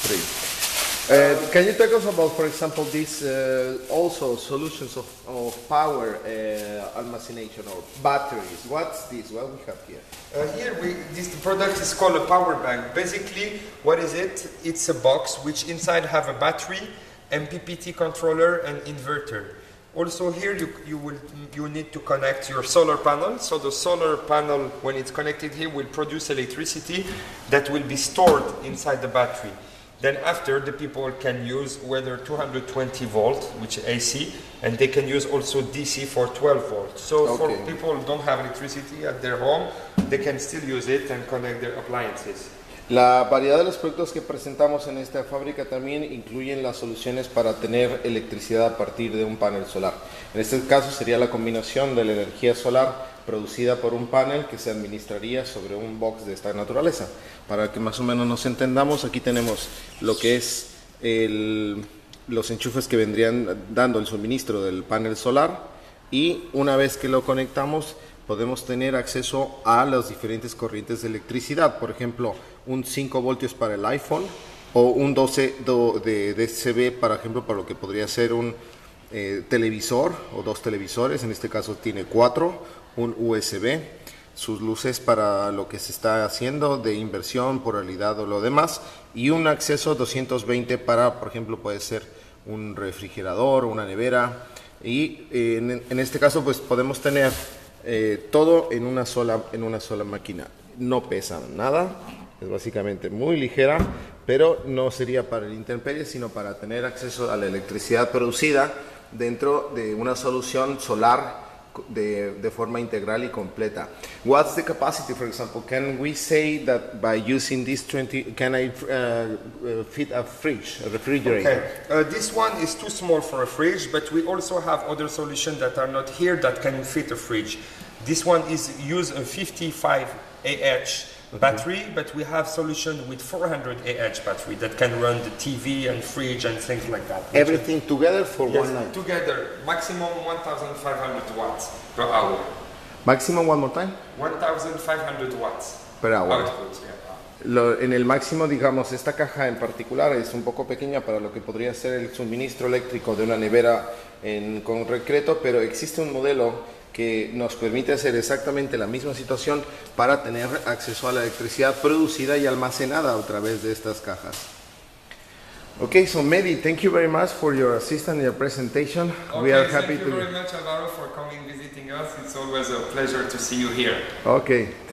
3. Can you talk us about, for example, these also solutions of power almacenation or batteries? What's this? What we have here? This product is called a power bank. Basically, what is it? It's a box which inside have a battery, MPPT controller, and inverter. Also here you need to connect your solar panel. So the solar panel, when it's connected here, will produce electricity that will be stored inside the battery. Then after, the people can use whether 220 volt, which is AC, and they can use also DC for 12 volts. So for people who don't have electricity at their home, they can still use it and connect their appliances. La variedad de los productos que presentamos en esta fábrica también incluyen las soluciones para tener electricidad a partir de un panel solar. En este caso sería la combinación de la energía solar producida por un panel que se administraría sobre un box de esta naturaleza. Para que más o menos nos entendamos, aquí tenemos lo que es los enchufes que vendrían dando el suministro del panel solar, y una vez que lo conectamos podemos tener acceso a las diferentes corrientes de electricidad. Por ejemplo, un 5 voltios para el iPhone o un 12 de DCB, por ejemplo, para lo que podría ser un televisor o dos televisores. En este caso tiene 4, un USB, sus luces para lo que se está haciendo de inversión, polaridad o lo demás, y un acceso 220 para, por ejemplo, puede ser un refrigerador, una nevera, y en este caso pues podemos tener todo en una sola máquina. No pesa nada, es básicamente muy ligera, pero no sería para el intemperie, sino para tener acceso a la electricidad producida dentro de una solución solar de forma integral y completa. What's the capacity, for example? Can we say that by using this 20, can I fit a fridge, a refrigerator? Okay. This one is too small for a fridge, but we also have other solutions that are not here that can fit a fridge. This one is use a 55 Ah battery, but we have solution with 400 Ah battery that can run the TV and fridge and things like that. Everything together for one night? Together, maximum 1,500 watts per hour. Maximum, one more time? 1,500 watts per hour. Output, yeah. En el máximo, digamos, esta caja en particular es un poco pequeña para lo que podría ser el suministro eléctrico de una nevera en concreto, pero existe un modelo que nos permite hacer exactamente la misma situación para tener acceso a la electricidad producida y almacenada a través de estas cajas. Okay, so Mehdi, thank you very much for your assistance and your presentation. Okay, we are happy thank you very much, Alvaro, for coming visiting us. It's always a pleasure to see you here. Okay.